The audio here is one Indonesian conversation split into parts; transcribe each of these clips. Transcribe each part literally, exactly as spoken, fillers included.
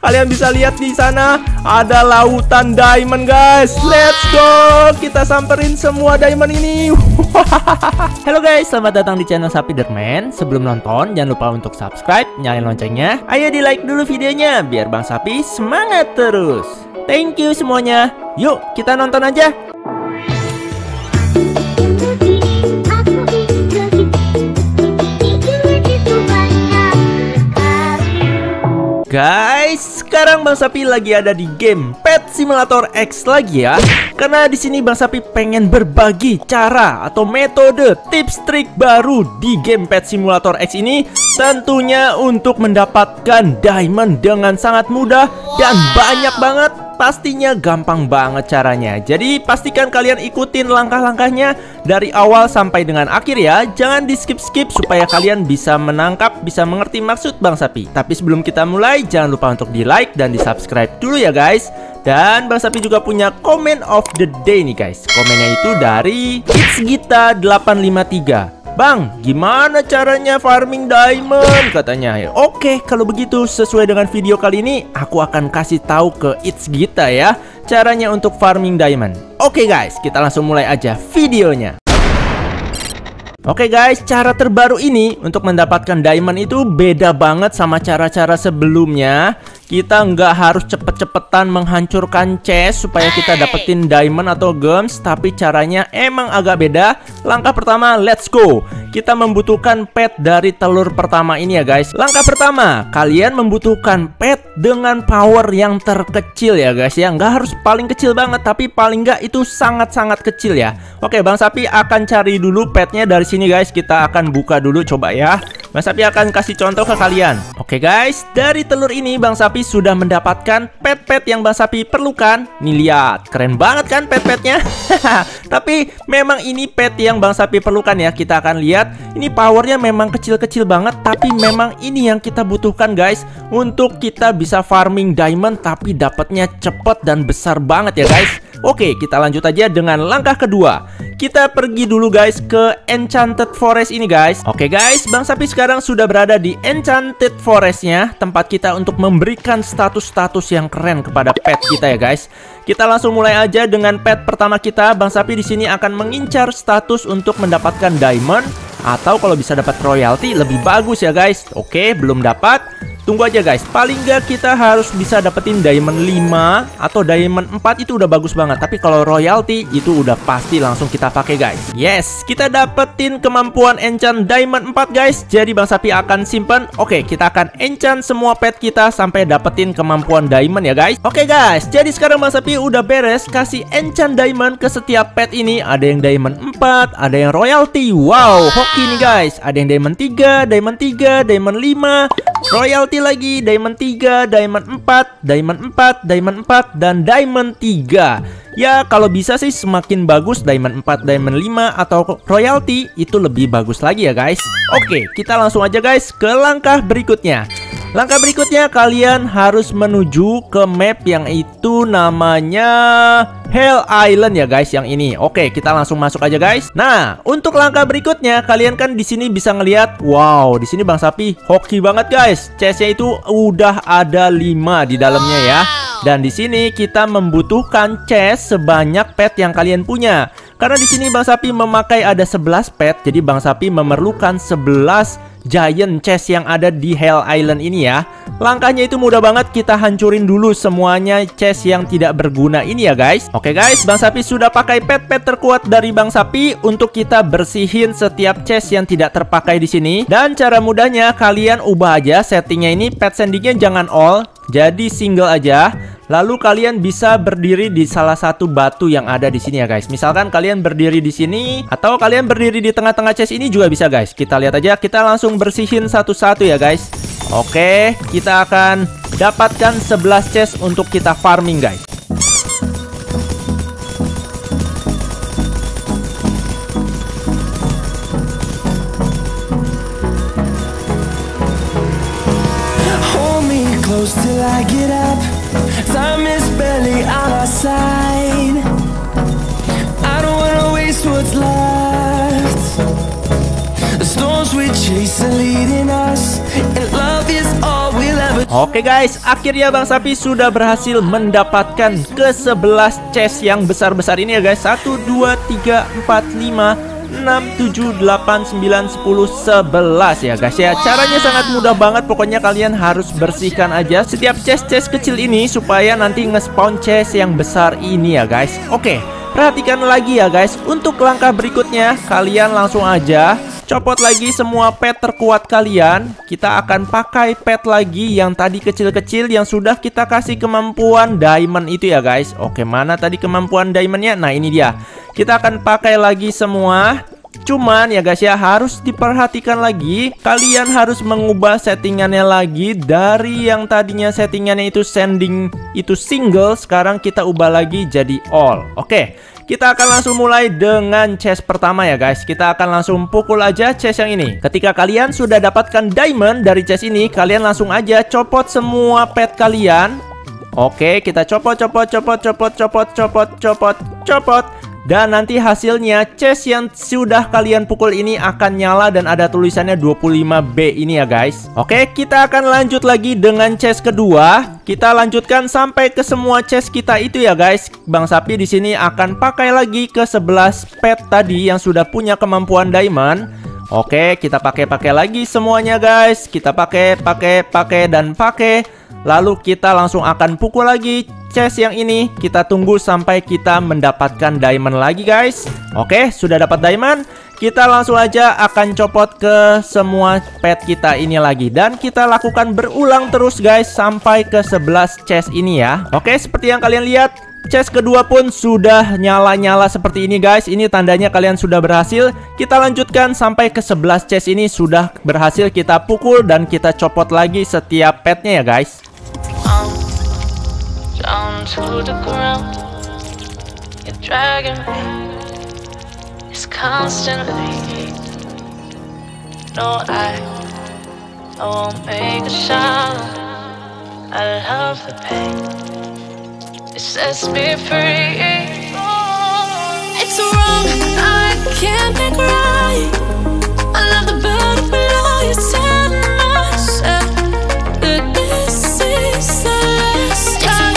Kalian bisa lihat di sana ada lautan diamond, guys. Let's go. Kita samperin semua diamond ini. Halo guys, selamat datang di channel Sapiderman. Sebelum nonton, jangan lupa untuk subscribe, nyalain loncengnya. Ayo di like dulu videonya biar Bang Sapi semangat terus. Thank you semuanya. Yuk kita nonton aja. Guys, sekarang Bang Sapi lagi ada di game Pet Simulator X lagi ya. Karena di sini Bang Sapi pengen berbagi cara atau metode, tips, trik baru di game Pet Simulator X ini. Tentunya untuk mendapatkan diamond dengan sangat mudah dan banyak banget. Pastinya gampang banget caranya. Jadi pastikan kalian ikutin langkah-langkahnya dari awal sampai dengan akhir ya. Jangan di skip-skip supaya kalian bisa menangkap, bisa mengerti maksud Bang Sapi. Tapi sebelum kita mulai, jangan lupa untuk di like dan di subscribe dulu ya guys. Dan Bang Sapi juga punya comment of the day nih guys. Komennya itu dari Itsgita delapan lima tiga. Bang, gimana caranya farming diamond? Katanya. Oke, kalau begitu sesuai dengan video kali ini, aku akan kasih tahu ke Itsgita ya caranya untuk farming diamond. Oke guys, kita langsung mulai aja videonya. Oke guys, cara terbaru ini untuk mendapatkan diamond itu beda banget sama cara-cara sebelumnya. Kita nggak harus cepet-cepetan menghancurkan chest supaya kita dapetin diamond atau gems. Tapi caranya emang agak beda. Langkah pertama, let's go. Kita membutuhkan pet dari telur pertama ini ya guys. Langkah pertama, kalian membutuhkan pet dengan power yang terkecil ya guys ya. Nggak harus paling kecil banget, tapi paling nggak itu sangat-sangat kecil ya. Oke, Bang Sapi akan cari dulu petnya dari sini guys. Kita akan buka dulu coba ya. Bang Sapi akan kasih contoh ke kalian. Oke guys, dari telur ini Bang Sapi sudah mendapatkan pet-pet yang Bang Sapi perlukan. Nih lihat, keren banget kan pet-petnya. Tapi memang ini pet yang Bang Sapi perlukan ya. Kita akan lihat, ini powernya memang kecil-kecil banget. Tapi memang ini yang kita butuhkan guys, untuk kita bisa farming diamond tapi dapatnya cepet dan besar banget ya guys. Oke, kita lanjut aja dengan langkah kedua. Kita pergi dulu guys ke Enchanted Forest ini guys. Oke guys, Bang Sapi sekarang sudah berada di Enchanted Forestnya, tempat kita untuk memberikan status-status yang keren kepada pet kita ya guys. Kita langsung mulai aja dengan pet pertama kita. Bang Sapi di sini akan mengincar status untuk mendapatkan diamond, atau kalau bisa dapat royalty lebih bagus ya guys. Oke, belum dapat. Tunggu aja guys, paling nggak kita harus bisa dapetin diamond lima atau diamond empat, itu udah bagus banget. Tapi kalau royalty itu udah pasti langsung kita pakai guys. Yes, kita dapetin kemampuan enchant diamond empat guys. Jadi Bang Sapi akan simpen. Oke, kita akan enchant semua pet kita sampai dapetin kemampuan diamond ya guys. Oke guys, jadi sekarang Bang Sapi udah beres kasih enchant diamond ke setiap pet ini. Ada yang diamond empat, ada yang royalty. Wow, hoki nih guys. Ada yang diamond tiga, diamond tiga, diamond lima, royalty lagi, diamond tiga, diamond empat, diamond empat, diamond empat, dan diamond tiga. Ya kalau bisa sih semakin bagus diamond empat, diamond lima, atau royalty itu lebih bagus lagi ya guys. Oke, kita langsung aja guys ke langkah berikutnya. Langkah berikutnya kalian harus menuju ke map yang itu namanya Hell Island ya guys, yang ini. Oke, kita langsung masuk aja guys. Nah, untuk langkah berikutnya kalian kan di sini bisa ngelihat, wow, di sini Bang Sapi hoki banget guys. Chestnya itu udah ada lima di dalamnya ya. Dan di sini kita membutuhkan chest sebanyak pet yang kalian punya. Karena di sini Bang Sapi memakai ada sebelas pet, jadi Bang Sapi memerlukan sebelas giant chest yang ada di Hell Island ini ya. Langkahnya itu mudah banget, kita hancurin dulu semuanya chest yang tidak berguna ini ya guys. Oke guys, Bang Sapi sudah pakai pet-pet terkuat dari Bang Sapi untuk kita bersihin setiap chest yang tidak terpakai di sini. Dan cara mudahnya kalian ubah aja settingnya ini, pet sendingnya jangan all, jadi single aja. Lalu kalian bisa berdiri di salah satu batu yang ada di sini ya guys. Misalkan kalian berdiri di sini, atau kalian berdiri di tengah-tengah chest ini juga bisa guys. Kita lihat aja, kita langsung bersihin satu-satu ya guys. Oke, kita akan dapatkan sebelas chest untuk kita farming guys. Till I get up, time is barely on our side. I don't wanna waste what's left. Oke guys, akhirnya Bang Sapi sudah berhasil mendapatkan ke sebelas chest yang besar-besar ini ya guys. Satu, dua, tiga, empat, lima, enam, tujuh, delapan, sembilan, sepuluh, sebelas ya guys ya. Caranya sangat mudah banget. Pokoknya kalian harus bersihkan aja setiap chest-chest kecil ini supaya nanti nge-spawn chest yang besar ini ya guys. Oke, perhatikan lagi ya guys. Untuk langkah berikutnya, kalian langsung aja copot lagi semua pet terkuat kalian. Kita akan pakai pet lagi yang tadi kecil-kecil yang sudah kita kasih kemampuan diamond itu ya guys. Oke, mana tadi kemampuan diamondnya? Nah, ini dia. Kita akan pakai lagi semua. Cuman ya guys ya, harus diperhatikan lagi. Kalian harus mengubah settingannya lagi. Dari yang tadinya settingannya itu sending itu single, sekarang kita ubah lagi jadi all. Oke, kita akan langsung mulai dengan chest pertama ya guys. Kita akan langsung pukul aja chest yang ini. Ketika kalian sudah dapatkan diamond dari chest ini, kalian langsung aja copot semua pet kalian. Oke, kita copot, copot, copot, copot, copot, copot, copot, copot. Dan nanti hasilnya chest yang sudah kalian pukul ini akan nyala dan ada tulisannya dua puluh lima B ini ya guys. Oke, kita akan lanjut lagi dengan chest kedua. Kita lanjutkan sampai ke semua chest kita itu ya guys. Bang Sapi di sini akan pakai lagi ke sebelas pet tadi yang sudah punya kemampuan diamond. Oke, kita pakai-pakai lagi semuanya guys. Kita pakai, pakai, pakai dan pakai. Lalu kita langsung akan pukul lagi chest yang ini. Kita tunggu sampai kita mendapatkan diamond lagi guys. Oke, sudah dapat diamond. Kita langsung aja akan copot ke semua pet kita ini lagi. Dan kita lakukan berulang terus guys sampai ke sebelas chest ini ya. Oke, seperti yang kalian lihat, chest kedua pun sudah nyala-nyala seperti ini guys. Ini tandanya kalian sudah berhasil. Kita lanjutkan sampai ke sebelas chest ini sudah berhasil kita pukul. Dan kita copot lagi setiap petnya ya guys. Down to the ground, you're dragging me. It's constantly. No, I, I won't make a sound. I love the pain. It sets me free. It's wrong, I can't make right. I love the bird below you. Tell myself that this is the last time.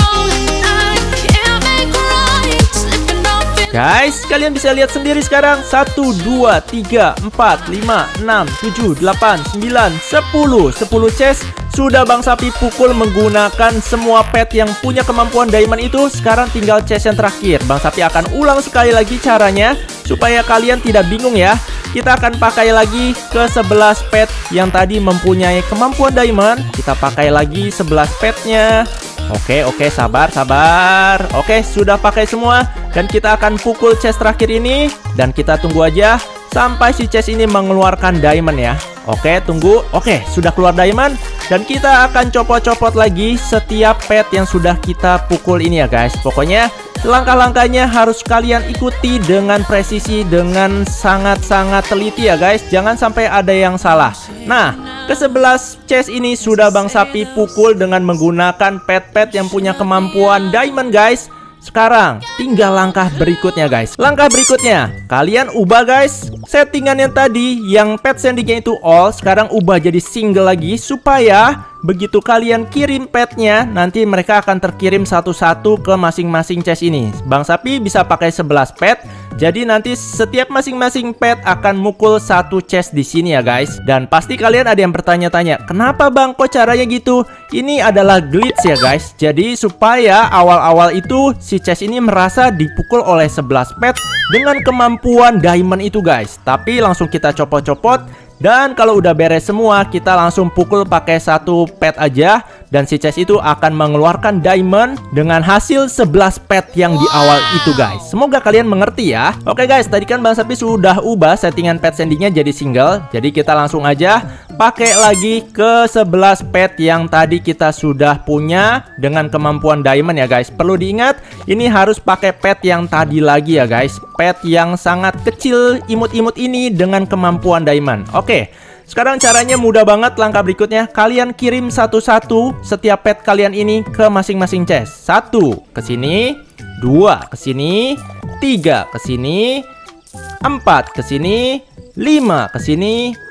Guys, kalian bisa lihat sendiri sekarang. Satu, dua, tiga, empat, lima, enam, tujuh, delapan, sembilan, sepuluh sepuluh chest sudah Bang Sapi pukul menggunakan semua pet yang punya kemampuan diamond itu. Sekarang tinggal chest yang terakhir. Bang Sapi akan ulang sekali lagi caranya supaya kalian tidak bingung ya. Kita akan pakai lagi ke sebelas pet yang tadi mempunyai kemampuan diamond. Kita pakai lagi sebelas petnya. Oke, oke, sabar, sabar. Oke, sudah pakai semua. Dan kita akan pukul chest terakhir ini. Dan kita tunggu aja sampai si chest ini mengeluarkan diamond ya. Oke, tunggu. Oke, sudah keluar diamond. Dan kita akan copot-copot lagi setiap pet yang sudah kita pukul ini ya guys. Pokoknya langkah-langkahnya harus kalian ikuti dengan presisi, dengan sangat-sangat teliti ya guys. Jangan sampai ada yang salah. Nah, ke sebelas chest ini sudah Bang Sapi pukul dengan menggunakan pet-pet yang punya kemampuan diamond guys. Sekarang tinggal langkah berikutnya guys. Langkah berikutnya, kalian ubah guys settingan yang tadi yang pet sendingnya itu all, sekarang ubah jadi single lagi. Supaya begitu kalian kirim petnya, nanti mereka akan terkirim satu-satu ke masing-masing chest ini. Bang Sapi bisa pakai sebelas pet. Jadi nanti setiap masing-masing pet akan mukul satu chest di sini ya guys. Dan pasti kalian ada yang bertanya-tanya, kenapa Bang kok caranya gitu? Ini adalah glitch ya guys. Jadi supaya awal-awal itu si chest ini merasa dipukul oleh sebelas pet dengan kemampuan diamond itu guys. Tapi langsung kita copot-copot. Dan kalau udah beres semua, kita langsung pukul pakai satu pet aja. Dan si chest itu akan mengeluarkan diamond dengan hasil sebelas pet yang di awal itu guys. Semoga kalian mengerti ya. Oke guys, tadi kan Bang Sapi sudah ubah settingan pet sendingnya jadi single. Jadi kita langsung aja pakai lagi ke sebelas pet yang tadi kita sudah punya dengan kemampuan diamond ya guys. Perlu diingat, ini harus pakai pet yang tadi lagi ya guys. Pet yang sangat kecil imut-imut ini dengan kemampuan diamond. Oke, sekarang caranya mudah banget. Langkah berikutnya, kalian kirim satu-satu setiap pet kalian ini ke masing-masing chest. Satu ke sini, dua ke sini, tiga ke sini, empat ke sini, lima ke sini,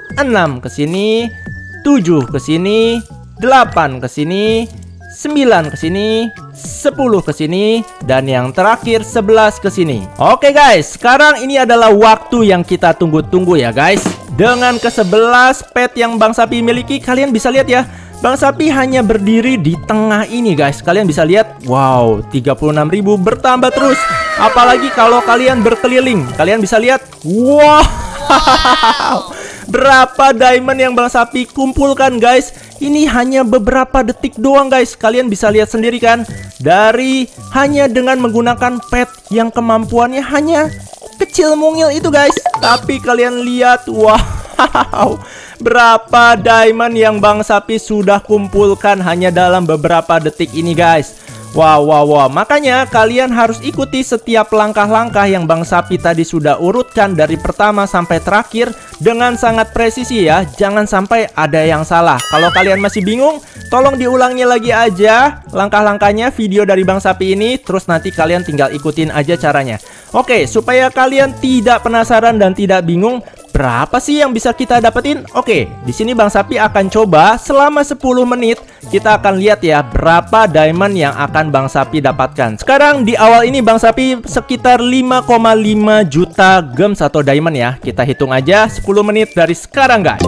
enam ke sini, tujuh ke sini, delapan ke sini, sembilan ke sini, sepuluh ke sini, dan yang terakhir sebelas ke sini. Oke guys, sekarang ini adalah waktu yang kita tunggu-tunggu ya guys. Dengan ke sebelas pet yang Bang Sapi miliki, kalian bisa lihat ya, Bang Sapi hanya berdiri di tengah ini guys. Kalian bisa lihat, wow, tiga puluh enam ribu bertambah terus. Apalagi kalau kalian berkeliling, kalian bisa lihat, wow, berapa diamond yang Bang Sapi kumpulkan guys. Ini hanya beberapa detik doang guys. Kalian bisa lihat sendiri kan, dari hanya dengan menggunakan pet yang kemampuannya hanya kecil mungil itu guys. Tapi kalian lihat, wow, berapa diamond yang Bang Sapi sudah kumpulkan hanya dalam beberapa detik ini guys. Wow, wow, wow. Makanya kalian harus ikuti setiap langkah-langkah yang Bang Sapi tadi sudah urutkan dari pertama sampai terakhir dengan sangat presisi ya. Jangan sampai ada yang salah. Kalau kalian masih bingung, tolong diulangi lagi aja langkah-langkahnya video dari Bang Sapi ini. Terus nanti kalian tinggal ikutin aja caranya. Oke, supaya kalian tidak penasaran dan tidak bingung, berapa sih yang bisa kita dapetin? Oke, di sini Bang Sapi akan coba selama sepuluh menit. Kita akan lihat ya berapa diamond yang akan Bang Sapi dapatkan. Sekarang di awal ini Bang Sapi sekitar lima koma lima juta gems atau diamond ya. Kita hitung aja sepuluh menit dari sekarang guys.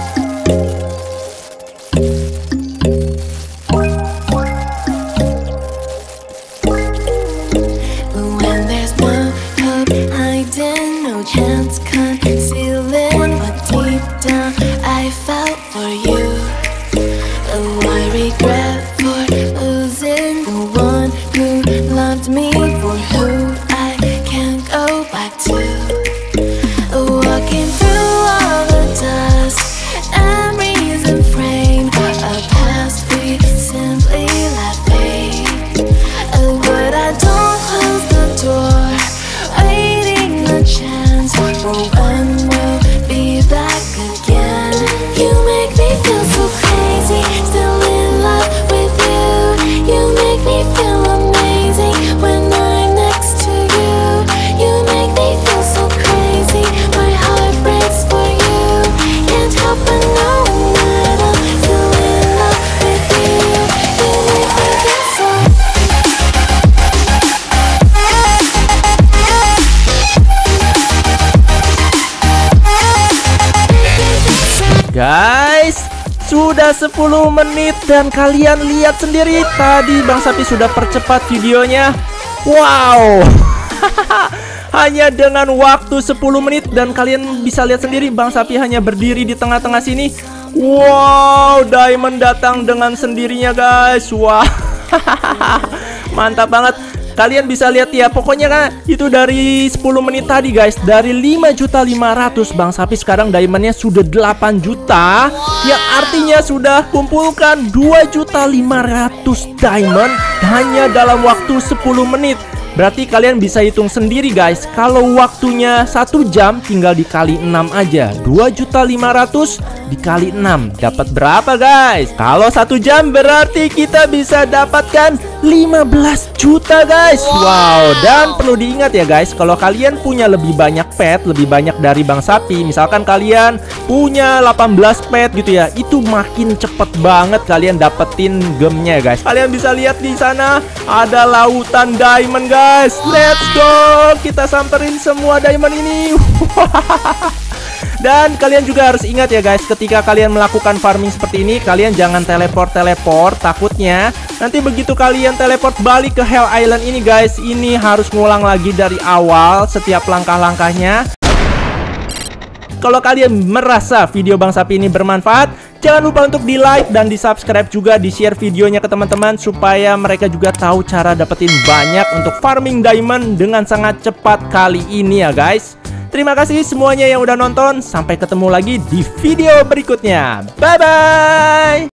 Guys, sudah sepuluh menit dan kalian lihat sendiri tadi Bang Sapi sudah percepat videonya. Wow. Hanya dengan waktu sepuluh menit dan kalian bisa lihat sendiri Bang Sapi hanya berdiri di tengah-tengah sini. Wow, diamond datang dengan sendirinya guys. Wow. Mantap banget. Kalian bisa lihat ya, pokoknya kan itu dari sepuluh menit tadi guys. Dari lima juta lima ratus Bang Sapi sekarang diamondnya sudah delapan juta. Yang artinya sudah kumpulkan dua juta lima ratus diamond hanya dalam waktu sepuluh menit. Berarti kalian bisa hitung sendiri guys. Kalau waktunya satu jam tinggal dikali enam aja. Dua juta lima ratus dikali enam dapat berapa guys? Kalau satu jam berarti kita bisa dapatkan lima belas juta guys. Wow, dan perlu diingat ya guys, kalau kalian punya lebih banyak pet, lebih banyak dari Bang Sapi, misalkan kalian punya delapan belas pet gitu ya, itu makin cepet banget kalian dapetin gemnya guys. Kalian bisa lihat di sana ada lautan diamond guys. Guys, let's go. Kita samperin semua diamond ini. Dan kalian juga harus ingat ya guys, ketika kalian melakukan farming seperti ini, kalian jangan teleport-teleport. Takutnya nanti begitu kalian teleport balik ke Hell Island ini guys, ini harus ngulang lagi dari awal setiap langkah-langkahnya. Kalau kalian merasa video Bang Sapi ini bermanfaat, jangan lupa untuk di like dan di subscribe juga, di share videonya ke teman-teman supaya mereka juga tahu cara dapetin banyak untuk farming diamond dengan sangat cepat kali ini ya guys. Terima kasih semuanya yang udah nonton. Sampai ketemu lagi di video berikutnya. Bye bye.